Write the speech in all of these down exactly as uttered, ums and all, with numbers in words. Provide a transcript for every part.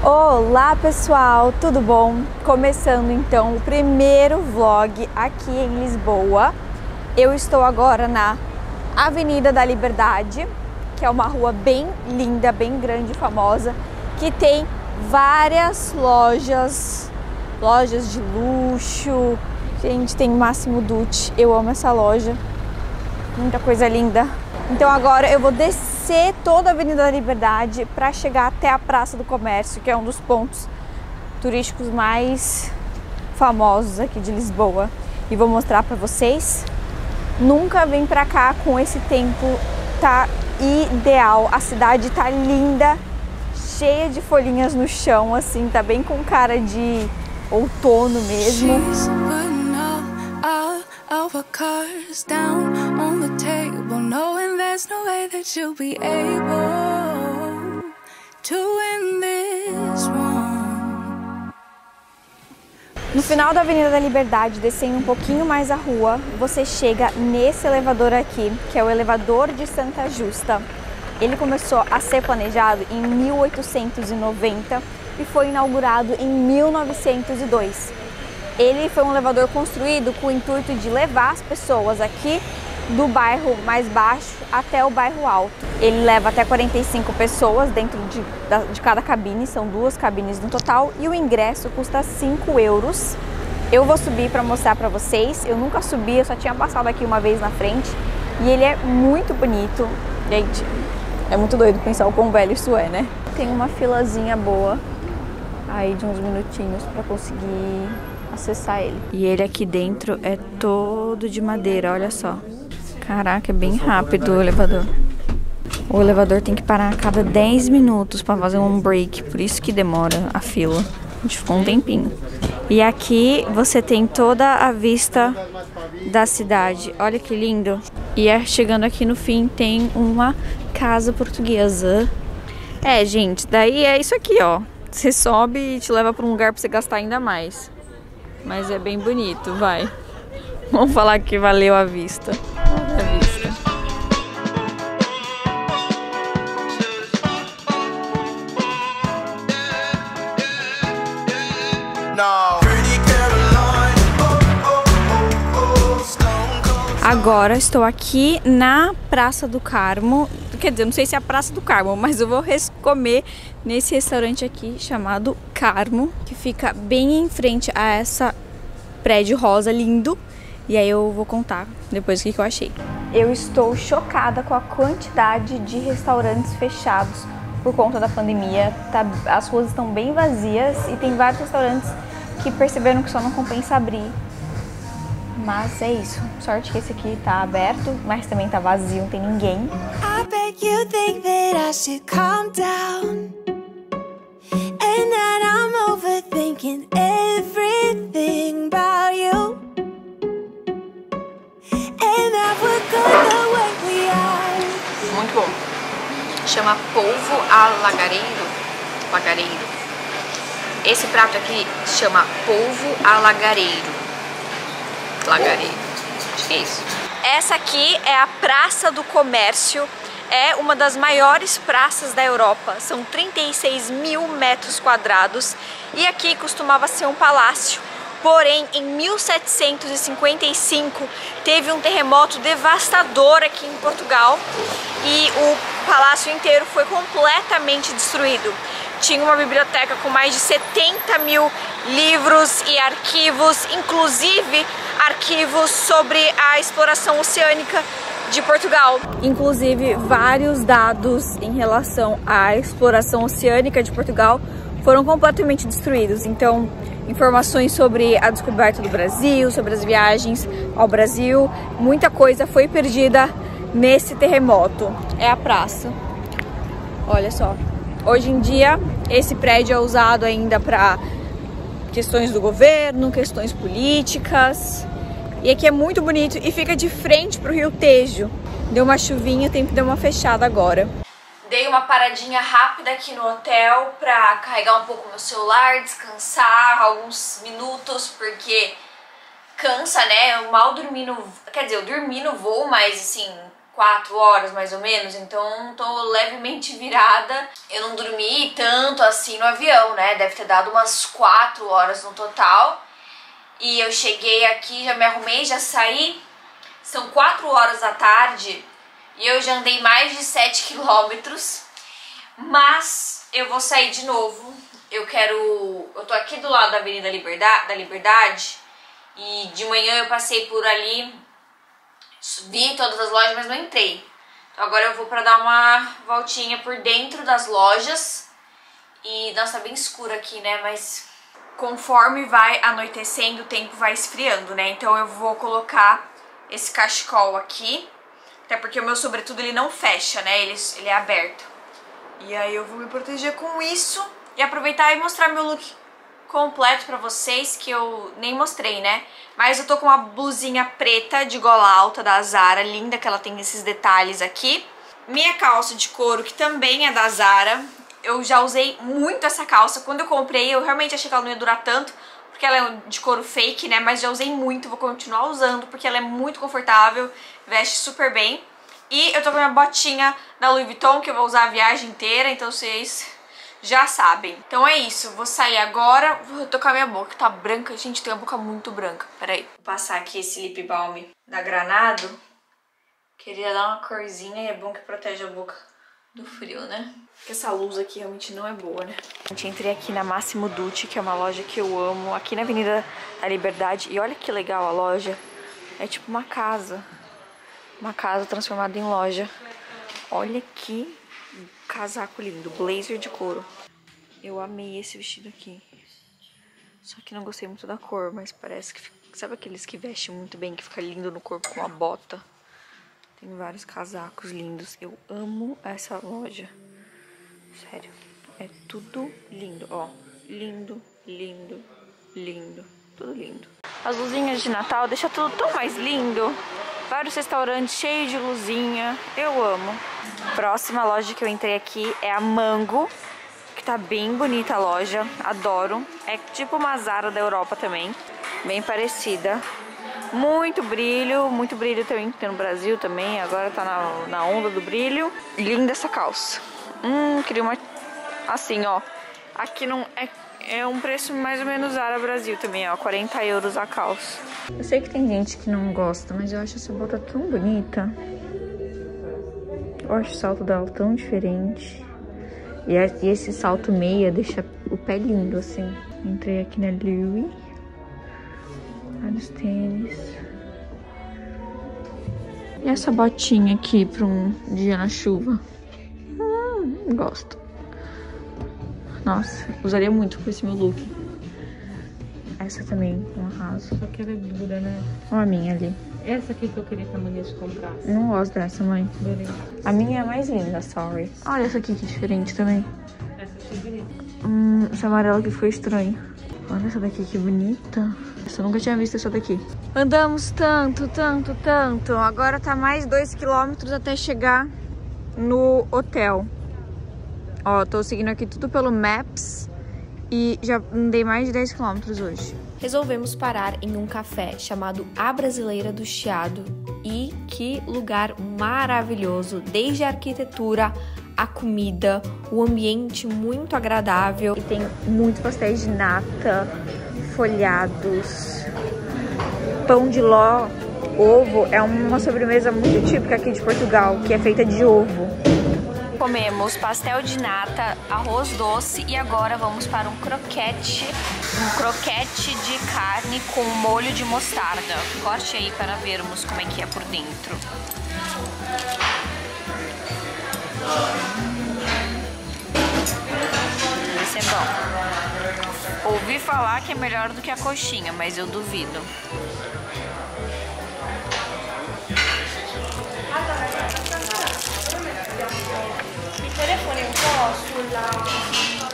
Olá pessoal, tudo bom? Começando então o primeiro vlog aqui em Lisboa. Eu estou agora na Avenida da Liberdade, que é uma rua bem linda, bem grande e famosa, que tem várias lojas, lojas de luxo. Gente, tem Massimo Dutti, eu amo essa loja, muita coisa linda. Então agora eu vou descer toda a Avenida da Liberdade para chegar até a Praça do Comércio, que é um dos pontos turísticos mais famosos aqui de Lisboa. E vou mostrar para vocês. Nunca vim para cá com esse tempo, tá ideal. A cidade tá linda, cheia de folhinhas no chão, assim, tá bem com cara de outono mesmo. Our cars down on the table, knowing there's no way that you'll be able to win this one. No final da Avenida da Liberdade, descendo um pouquinho mais a rua, você chega nesse elevador aqui, que é o elevador de Santa Justa. Ele começou a ser planejado em mil oitocentos e noventa e foi inaugurado em mil novecentos e dois. Ele foi um elevador construído com o intuito de levar as pessoas aqui do bairro mais baixo até o bairro alto. Ele leva até quarenta e cinco pessoas dentro de, de cada cabine, são duas cabines no total, e o ingresso custa cinco euros. Eu vou subir para mostrar para vocês. Eu nunca subi, eu só tinha passado aqui uma vez na frente e ele é muito bonito. Gente, é muito doido pensar o quão velho isso é, né? Tem uma filazinha boa aí de uns minutinhos para conseguir acessar ele. E ele aqui dentro é todo de madeira, olha só. Caraca, é bem rápido o elevador. O elevador tem que parar a cada dez minutos para fazer um break, por isso que demora a fila. A gente ficou um tempinho. E aqui você tem toda a vista da cidade. Olha que lindo. E é, chegando aqui no fim tem uma casa portuguesa. É, gente, daí é isso aqui, ó. Você sobe e te leva para um lugar para você gastar ainda mais. Mas é bem bonito, vai. Vamos falar que valeu a vista. A vista. Agora estou aqui na Praça do Carmo. Quer dizer, não sei se é a Praça do Carmo, mas eu vou comer nesse restaurante aqui chamado Carmo, que fica bem em frente a essa prédio rosa lindo. E aí eu vou contar depois o que, que eu achei. Eu estou chocada com a quantidade de restaurantes fechados por conta da pandemia. Tá, as ruas estão bem vazias e tem vários restaurantes que perceberam que só não compensa abrir. Mas é isso. Sorte que esse aqui tá aberto, mas também tá vazio, não tem ninguém. I bet you think that I should calm down, and that I'm overthinking everything about you, and that we're good the way we are. Muito bom. Chama polvo a lagareiro. Lagareiro. Esse prato aqui chama polvo a lagareiro. Lagareiro. Acho que é isso. Essa aqui é a Praça do Comércio. É uma das maiores praças da Europa. São trinta e seis mil metros quadrados. E aqui costumava ser um palácio. Porém, em mil setecentos e cinquenta e cinco, teve um terremoto devastador aqui em Portugal. E o palácio inteiro foi completamente destruído. Tinha uma biblioteca com mais de setenta mil livros e arquivos, inclusive arquivos sobre a exploração oceânica de Portugal. Inclusive, vários dados em relação à exploração oceânica de Portugal foram completamente destruídos. Então, informações sobre a descoberta do Brasil, sobre as viagens ao Brasil, muita coisa foi perdida nesse terremoto. É a praça. Olha só. Hoje em dia, esse prédio é usado ainda para questões do governo, questões políticas. E aqui é muito bonito e fica de frente para o Rio Tejo. Deu uma chuvinha, o tempo deu uma fechada agora. Dei uma paradinha rápida aqui no hotel para carregar um pouco meu celular, descansar alguns minutos, porque cansa, né? Eu mal dormi no... Quer dizer, eu dormi no voo, mas assim, quatro horas mais ou menos, então tô levemente virada. Eu não dormi tanto assim no avião, né? Deve ter dado umas quatro horas no total. E eu cheguei aqui, já me arrumei, já saí. São quatro horas da tarde e eu já andei mais de sete quilômetros. Mas eu vou sair de novo. Eu quero... Eu tô aqui do lado da Avenida Liberdade, da Liberdade. E de manhã eu passei por ali, vi todas as lojas, mas não entrei. Então agora eu vou pra dar uma voltinha por dentro das lojas. E, nossa, tá bem escuro aqui, né? Mas conforme vai anoitecendo, o tempo vai esfriando, né? Então eu vou colocar esse cachecol aqui. Até porque o meu sobretudo, ele não fecha, né? Ele, ele é aberto. E aí eu vou me proteger com isso. E aproveitar e mostrar meu look completo pra vocês, que eu nem mostrei, né? Mas eu tô com uma blusinha preta de gola alta da Zara, linda, que ela tem esses detalhes aqui. Minha calça de couro, que também é da Zara. Eu já usei muito essa calça. Quando eu comprei, eu realmente achei que ela não ia durar tanto, porque ela é de couro fake, né? Mas já usei muito, vou continuar usando, porque ela é muito confortável, veste super bem. E eu tô com minha botinha da Louis Vuitton, que eu vou usar a viagem inteira, então vocês já sabem. Então é isso, vou sair agora, vou tocar minha boca, tá branca. Gente, tem a boca muito branca, peraí. Vou passar aqui esse lip balm da Granado. Queria dar uma corzinha e é bom que protege a boca do frio, né? Porque essa luz aqui realmente não é boa, né? Gente, entrei aqui na Massimo Dutti, que é uma loja que eu amo, aqui na Avenida da Liberdade. E olha que legal a loja. É tipo uma casa. Uma casa transformada em loja. Olha que casaco lindo, blazer de couro. Eu amei esse vestido aqui. Só que não gostei muito da cor, mas parece que... Sabe aqueles que vestem muito bem, que fica lindo no corpo com uma bota? Tem vários casacos lindos. Eu amo essa loja. Sério. É tudo lindo, ó. Lindo, lindo, lindo. Tudo lindo. As luzinhas de Natal deixam tudo tão mais lindo. Vários restaurantes cheios de luzinha. Eu amo. Próxima loja que eu entrei aqui é a Mango, que tá bem bonita a loja. Adoro. É tipo uma Zara da Europa também. Bem parecida. Muito brilho. Muito brilho também tem no Brasil também. Agora tá na, na onda do brilho. Linda essa calça. Hum, queria uma... Assim, ó. Aqui não é... É um preço mais ou menos Zara Brasil também, ó. quarenta euros a calça. Eu sei que tem gente que não gosta, mas eu acho essa bota tão bonita. Eu acho o salto dela tão diferente. E esse salto meia deixa o pé lindo, assim. Entrei aqui na Louis. Vários tênis. E essa botinha aqui pra um dia na chuva. Hum, gosto. Nossa, usaria muito com esse meu look. Essa também, um arraso. Só que ela é dura, né? Olha a minha ali. Essa aqui que eu queria que a mãe comprasse. Não gosto dessa, mãe. Beleza. A minha é mais linda, sorry. Olha essa aqui que diferente também. Essa achei bonita. Hum, essa amarela aqui foi estranho. Olha essa daqui que bonita. Essa eu nunca tinha visto essa daqui. Andamos tanto, tanto, tanto. Agora tá mais dois quilômetros até chegar no hotel. Ó, tô seguindo aqui tudo pelo Maps e já andei mais de dez quilômetros hoje. Resolvemos parar em um café chamado A Brasileira do Chiado. E que lugar maravilhoso, desde a arquitetura, a comida, o ambiente muito agradável. E tem muitos pastéis de nata, folhados, pão de ló, ovo. É uma sobremesa muito típica aqui de Portugal, que é feita de ovo. Comemos pastel de nata, arroz doce e agora vamos para um croquete, um croquete de carne com molho de mostarda. Corte aí para vermos como é que é por dentro. Esse é bom. Ouvi falar que é melhor do que a coxinha, mas eu duvido. Telefone un po' sulla...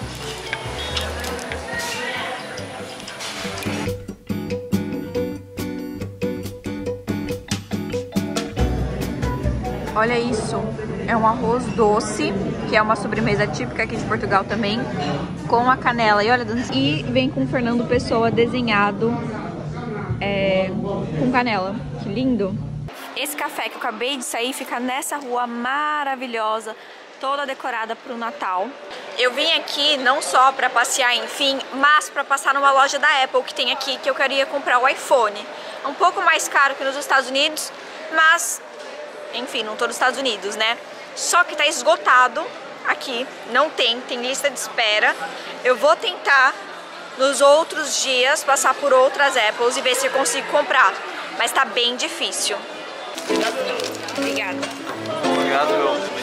Olha isso, é um arroz doce, que é uma sobremesa típica aqui de Portugal também, com a canela. E olha, e vem com Fernando Pessoa desenhado é, com canela. Que lindo! Esse café que eu acabei de sair fica nessa rua maravilhosa, toda decorada para o Natal. Eu vim aqui não só para passear, enfim, mas para passar numa loja da Apple que tem aqui, que eu queria comprar o iPhone. É um pouco mais caro que nos Estados Unidos, mas, enfim, não tô nos Estados Unidos, né? Só que tá esgotado aqui, não tem, tem lista de espera. Eu vou tentar nos outros dias passar por outras Apples e ver se eu consigo comprar, mas tá bem difícil. Obrigada. Obrigado, meu.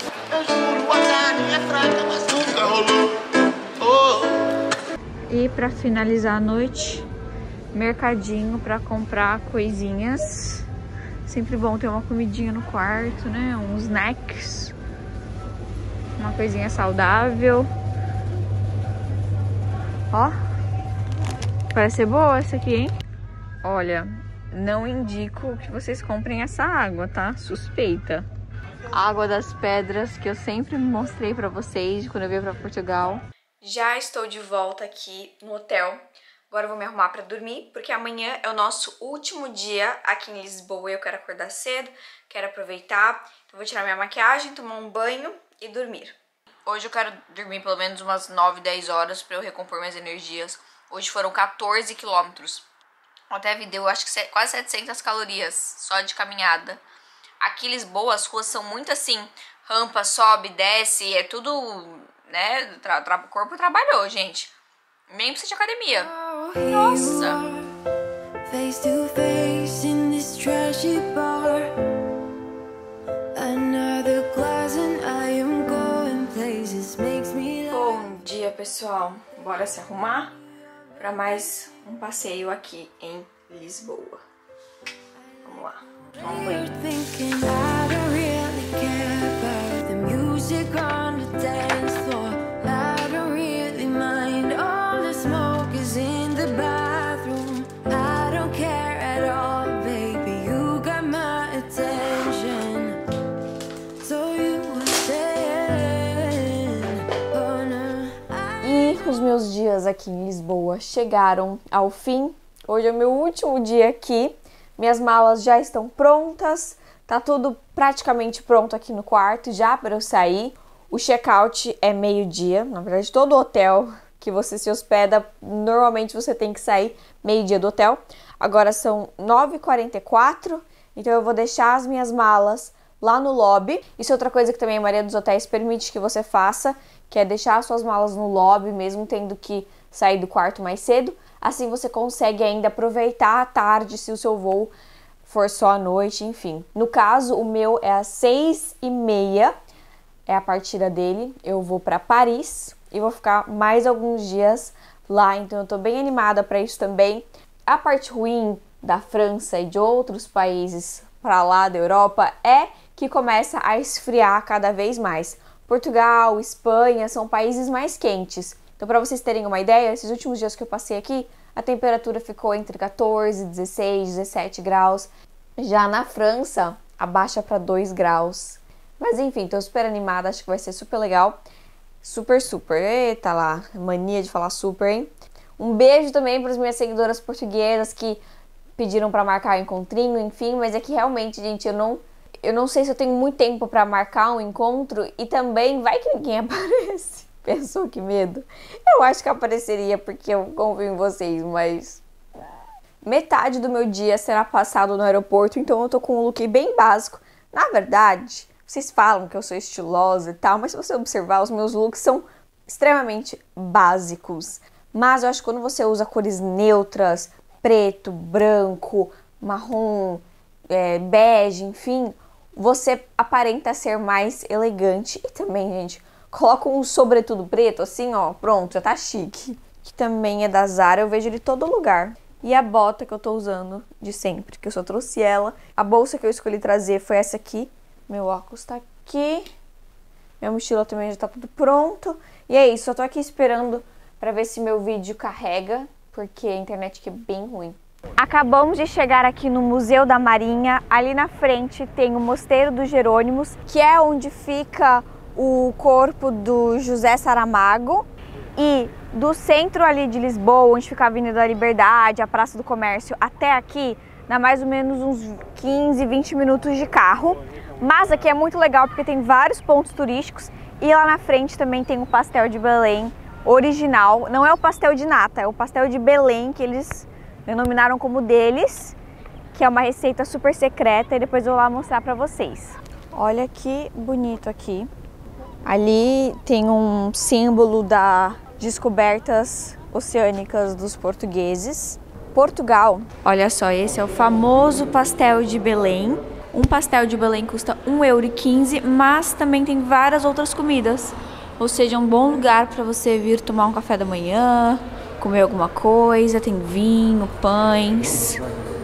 E pra finalizar a noite, mercadinho pra comprar coisinhas. Sempre bom ter uma comidinha no quarto, né? Uns snacks. Uma coisinha saudável. Ó. Parece ser boa essa aqui, hein? Olha, não indico que vocês comprem essa água, tá? Suspeita. Água das pedras que eu sempre mostrei pra vocês quando eu veio pra Portugal. Já estou de volta aqui no hotel. Agora eu vou me arrumar pra dormir, porque amanhã é o nosso último dia aqui em Lisboa. Eu quero acordar cedo, quero aproveitar. Então vou tirar minha maquiagem, tomar um banho e dormir. Hoje eu quero dormir pelo menos umas nove, dez horas pra eu recompor minhas energias. Hoje foram quatorze quilômetros. Até me deu, acho que quase setecentas calorias só de caminhada. Aqui em Lisboa as ruas são muito assim, rampa, sobe, desce, é tudo, né, tra tra o corpo trabalhou, gente. Nem precisa de academia. Nossa! Face to face in this trashy bar. Another glass and I am going places makes me. Bom dia, pessoal. Bora se arrumar para mais um passeio aqui em Lisboa. Vamos lá. Vamos ver. Thinking I don't really care about the music on the dance floor. I don't really mind all the smoke is in the bathroom. I don't care at all, baby. You got my attention. So you were saying, oh no. E os meus dias aqui em Lisboa chegaram ao fim. Hoje é o meu último dia aqui. Minhas malas já estão prontas, tá tudo praticamente pronto aqui no quarto já para eu sair. O check-out é meio-dia, na verdade todo hotel que você se hospeda, normalmente você tem que sair meio-dia do hotel. Agora são nove e quarenta e quatro, então eu vou deixar as minhas malas lá no lobby. Isso é outra coisa que também a maioria dos hotéis permite que você faça, que é deixar as suas malas no lobby, mesmo tendo que sair do quarto mais cedo. Assim você consegue ainda aproveitar a tarde se o seu voo for só à noite, enfim. No caso, o meu é às seis e meia, é a partida dele. Eu vou para Paris e vou ficar mais alguns dias lá, então eu tô bem animada para isso também. A parte ruim da França e de outros países para lá da Europa é que começa a esfriar cada vez mais. Portugal, Espanha são países mais quentes. Então, para vocês terem uma ideia, esses últimos dias que eu passei aqui, a temperatura ficou entre quatorze, dezesseis, dezessete graus. Já na França, abaixa para dois graus. Mas enfim, tô super animada, acho que vai ser super legal. Super, super. Eita lá, mania de falar super, hein? Um beijo também para as minhas seguidoras portuguesas que pediram para marcar o encontrinho, enfim. Mas é que realmente, gente, eu não, eu não sei se eu tenho muito tempo para marcar um encontro. E também, vai que ninguém aparece. Pensou que medo? Eu acho que apareceria porque eu confio em vocês, mas metade do meu dia será passado no aeroporto, então eu tô com um look bem básico. Na verdade, vocês falam que eu sou estilosa e tal, mas se você observar, os meus looks são extremamente básicos. Mas eu acho que quando você usa cores neutras, preto, branco, marrom, é, bege, enfim, você aparenta ser mais elegante. E também, gente, coloca um sobretudo preto, assim, ó, pronto, já tá chique. Que também é da Zara, eu vejo ele em todo lugar. E a bota que eu tô usando de sempre, que eu só trouxe ela. A bolsa que eu escolhi trazer foi essa aqui. Meu óculos tá aqui. Minha mochila também já tá tudo pronto. E é isso, eu tô aqui esperando pra ver se meu vídeo carrega, porque a internet aqui é bem ruim. Acabamos de chegar aqui no Museu da Marinha. Ali na frente tem o Mosteiro dos Jerônimos, que é onde fica o corpo do José Saramago. E do centro ali de Lisboa, onde fica a Avenida da Liberdade, a Praça do Comércio, até aqui, dá mais ou menos uns quinze, vinte minutos de carro. Mas aqui é muito legal porque tem vários pontos turísticos e lá na frente também tem o pastel de Belém original. Não é o pastel de nata, é o pastel de Belém que eles denominaram como deles, que é uma receita super secreta e depois eu vou lá mostrar pra vocês. Olha que bonito aqui. Ali tem um símbolo das descobertas oceânicas dos portugueses. Portugal. Olha só, esse é o famoso pastel de Belém. Um pastel de Belém custa um euro e quinze, mas também tem várias outras comidas. Ou seja, é um bom lugar para você vir tomar um café da manhã, comer alguma coisa, tem vinho, pães.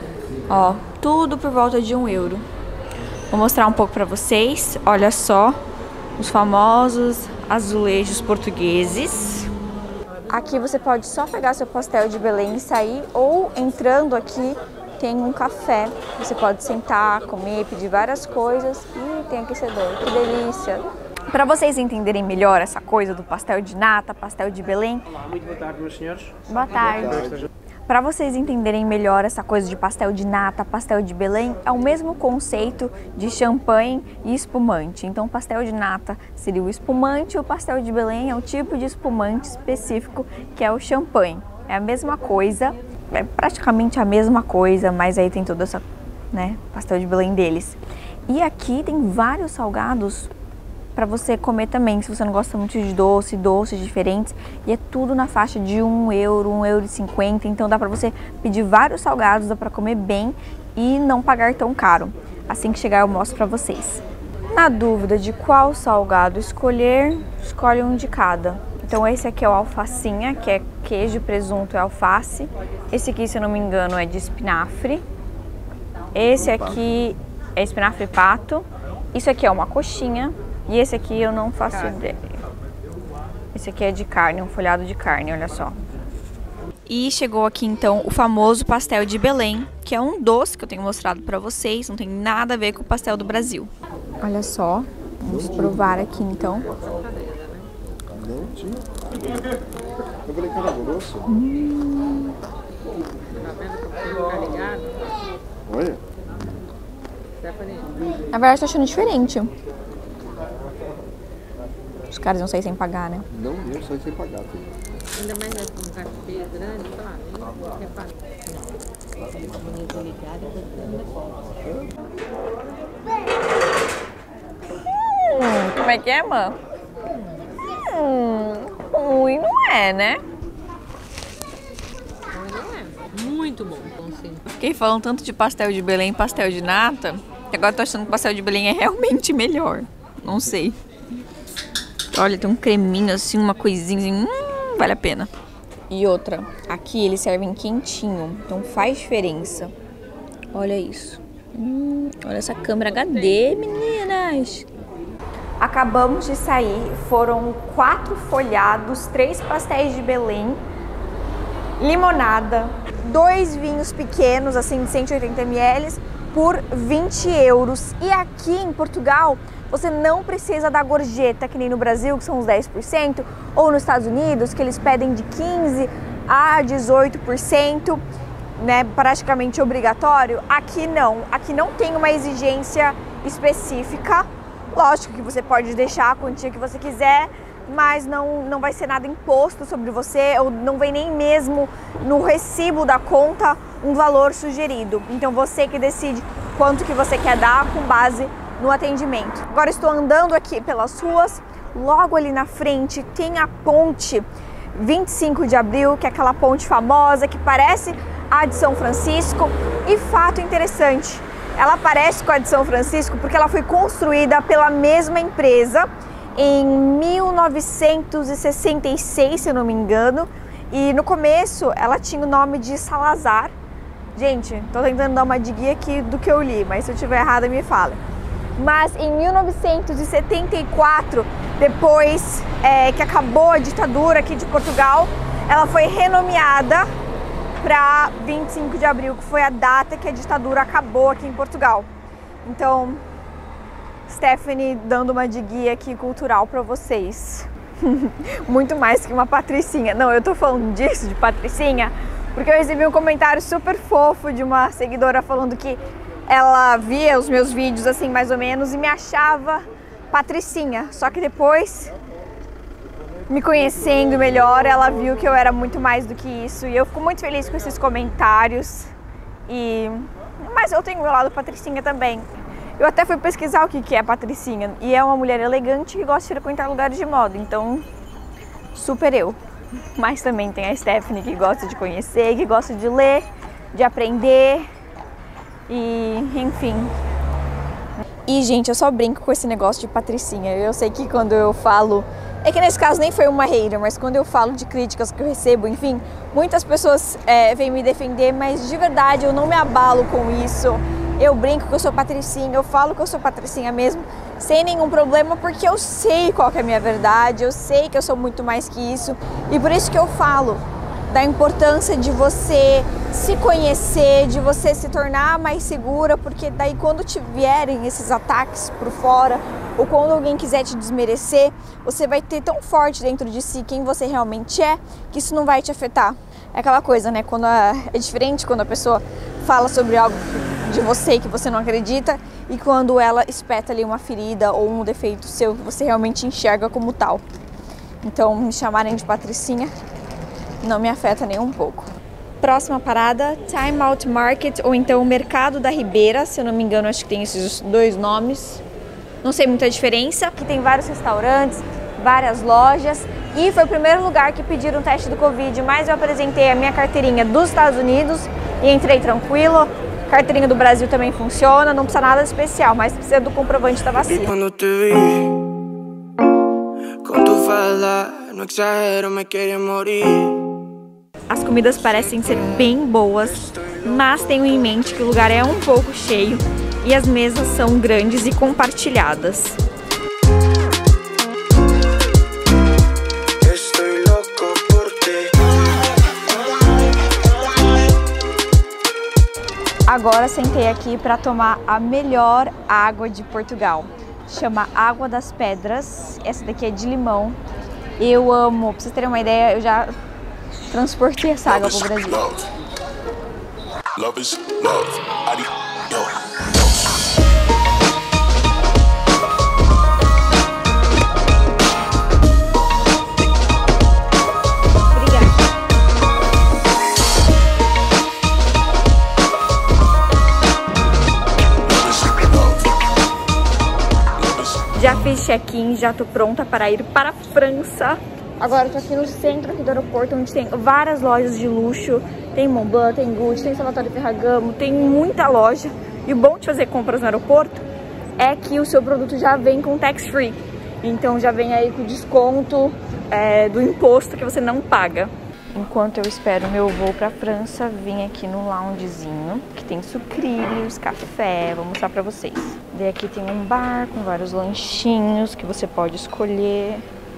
Ó, tudo por volta de um euro. Vou mostrar um pouco para vocês. Olha só, os famosos azulejos portugueses. Aqui você pode só pegar seu pastel de Belém e sair, ou entrando aqui tem um café. Você pode sentar, comer, pedir várias coisas e tem aquecedor. Que delícia! Para vocês entenderem melhor essa coisa do pastel de nata, pastel de Belém. Olá, muito boa tarde, meus senhores. Boa tarde. Para vocês entenderem melhor essa coisa de pastel de nata, pastel de Belém, é o mesmo conceito de champanhe e espumante. Então, pastel de nata seria o espumante e o pastel de Belém é o tipo de espumante específico que é o champanhe. É a mesma coisa, é praticamente a mesma coisa, mas aí tem toda essa, né, pastel de Belém deles. E aqui tem vários salgados para você comer também, se você não gosta muito de doce, doces diferentes, e é tudo na faixa de um euro, um euro e cinquenta, então dá para você pedir vários salgados, dá para comer bem e não pagar tão caro. Assim que chegar eu mostro para vocês. Na dúvida de qual salgado escolher, escolhe um de cada. Então esse aqui é o alfacinha, que é queijo, presunto e alface. Esse aqui, se eu não me engano, é de espinafre. Esse aqui é espinafre e pato. Isso aqui é uma coxinha. E esse aqui eu não faço carne. ideia. Esse aqui é de carne, um folhado de carne, olha só. E chegou aqui então o famoso pastel de Belém, que é um doce que eu tenho mostrado pra vocês, não tem nada a ver com o pastel do Brasil. Olha só, vamos provar aqui então. Não tinha. Eu falei que era grosso. Hum. Olha. Na verdade, tô achando diferente. Os caras não saem sem pagar, né? Não, eu saí sem pagar. Filho. Ainda mais nesse lugar grande, claro, nem quer pagar. Hum, como é que é, mãe? Hum, ruim não é, né? Muito bom. Fiquei falando tanto de pastel de Belém e pastel de nata, que agora tô achando que o pastel de Belém é realmente melhor. Não sei. Olha, tem um creminho assim, uma coisinha assim, hum, vale a pena. E outra, aqui eles servem quentinho, então faz diferença. Olha isso. Hum, olha essa câmera H D, meninas. Acabamos de sair, foram quatro folhados, três pastéis de Belém, limonada, dois vinhos pequenos, assim, de cento e oitenta mililitros, por vinte euros. E aqui em Portugal, você não precisa da gorjeta, que nem no Brasil, que são os dez por cento, ou nos Estados Unidos, que eles pedem de quinze a dezoito por cento, né, praticamente obrigatório. Aqui não, aqui não tem uma exigência específica. Lógico que você pode deixar a quantia que você quiser, mas não, não vai ser nada imposto sobre você, ou não vem nem mesmo no recibo da conta um valor sugerido. Então você que decide quanto que você quer dar com base no atendimento. Agora estou andando aqui pelas ruas, logo ali na frente tem a ponte vinte e cinco de abril, que é aquela ponte famosa que parece a de São Francisco. E fato interessante, ela parece com a de São Francisco porque ela foi construída pela mesma empresa em mil novecentos e sessenta e seis, se eu não me engano, e no começo ela tinha o nome de Salazar. Gente, tô tentando dar uma dica aqui do que eu li, mas se eu estiver errada me fala. Mas em mil novecentos e setenta e quatro, depois é, que acabou a ditadura aqui de Portugal, ela foi renomeada para vinte e cinco de abril, que foi a data que a ditadura acabou aqui em Portugal. Então, Stephanie dando uma dica aqui cultural para vocês. Muito mais que uma patricinha. Não, eu tô falando disso, de patricinha, porque eu recebi um comentário super fofo de uma seguidora falando que ela via os meus vídeos assim mais ou menos e me achava Patricinha, só que depois, me conhecendo melhor, ela viu que eu era muito mais do que isso e eu fico muito feliz com esses comentários. E mas eu tenho o meu lado Patricinha também. Eu até fui pesquisar o que é Patricinha e é uma mulher elegante que gosta de frequentar lugares de moda, então super eu. Mas também tem a Stephanie que gosta de conhecer, que gosta de ler, de aprender e enfim. E gente, eu só brinco com esse negócio de Patricinha. Eu sei que quando eu falo, é que nesse caso nem foi uma hater, mas quando eu falo de críticas que eu recebo, enfim, muitas pessoas é, vêm me defender, mas de verdade eu não me abalo com isso. Eu brinco que eu sou Patricinha, eu falo que eu sou Patricinha mesmo, sem nenhum problema, porque eu sei qual que é a minha verdade, eu sei que eu sou muito mais que isso. E por isso que eu falo da importância de você se conhecer, de você se tornar mais segura, porque daí quando te vierem esses ataques por fora, ou quando alguém quiser te desmerecer, você vai ter tão forte dentro de si quem você realmente é, que isso não vai te afetar. É aquela coisa, né? Quando a, é diferente quando a pessoa fala sobre algo de você que você não acredita e quando ela espeta ali uma ferida ou um defeito seu que você realmente enxerga como tal. Então, me chamarem de Patricinha não me afeta nem um pouco. Próxima parada, Time Out Market, ou então o Mercado da Ribeira, se eu não me engano, acho que tem esses dois nomes. Não sei muita diferença. Aqui tem vários restaurantes, várias lojas. E foi o primeiro lugar que pediram o teste do Covid, mas eu apresentei a minha carteirinha dos Estados Unidos e entrei tranquilo. Carteirinha do Brasil também funciona, não precisa nada especial, mas precisa do comprovante da vacina. Quando te vi, com tu fala, não exagero, me queria morir. As comidas parecem ser bem boas, mas tenho em mente que o lugar é um pouco cheio e as mesas são grandes e compartilhadas. Agora sentei aqui para tomar a melhor água de Portugal. Chama Água das Pedras. Essa daqui é de limão. Eu amo. Pra vocês terem uma ideia, eu já transportei essa água pro Brasil. Love is love. Já fiz check-in, já tô pronta para ir para a França. Agora eu tô aqui no centro aqui do aeroporto, onde tem várias lojas de luxo. Tem Montblanc, tem Gucci, tem Salvatore Ferragamo, tem muita loja. E o bom de fazer compras no aeroporto é que o seu produto já vem com tax free. Então já vem aí com desconto é, do imposto que você não paga. Enquanto eu espero meu voo para a França, vim aqui no loungezinho, que tem sucrilhos, café, vou mostrar para vocês. Daí aqui tem um bar com vários lanchinhos que você pode escolher.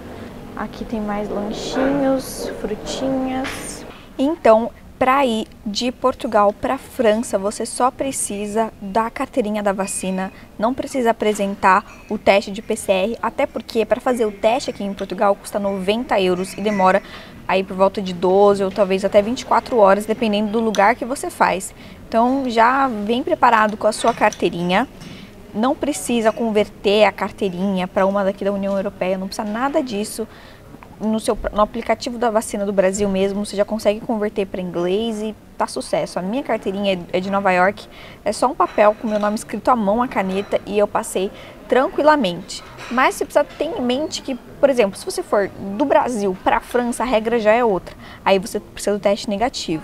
Aqui tem mais lanchinhos, frutinhas. Então, para ir de Portugal para a França, você só precisa da carteirinha da vacina, não precisa apresentar o teste de P C R, até porque para fazer o teste aqui em Portugal custa noventa euros e demora aí por volta de doze ou talvez até vinte e quatro horas, dependendo do lugar que você faz. Então já vem preparado com a sua carteirinha, não precisa converter a carteirinha para uma daqui da União Europeia, não precisa nada disso. No, seu, no aplicativo da vacina do Brasil mesmo, você já consegue converter para inglês e tá sucesso. A minha carteirinha é de Nova York, é só um papel com meu nome escrito à mão, a caneta, e eu passei tranquilamente. Mas você precisa ter em mente que, por exemplo, se você for do Brasil para a França, a regra já é outra. Aí você precisa do teste negativo.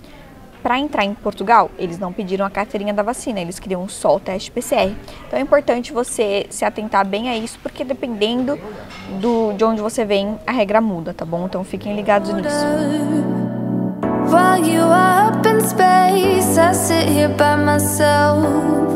Para entrar em Portugal, eles não pediram a carteirinha da vacina, eles queriam só o teste P C R. Então é importante você se atentar bem a isso, porque dependendo do, de onde você vem, a regra muda, tá bom? Então fiquem ligados nisso. While you are up in space, I sit here by myself.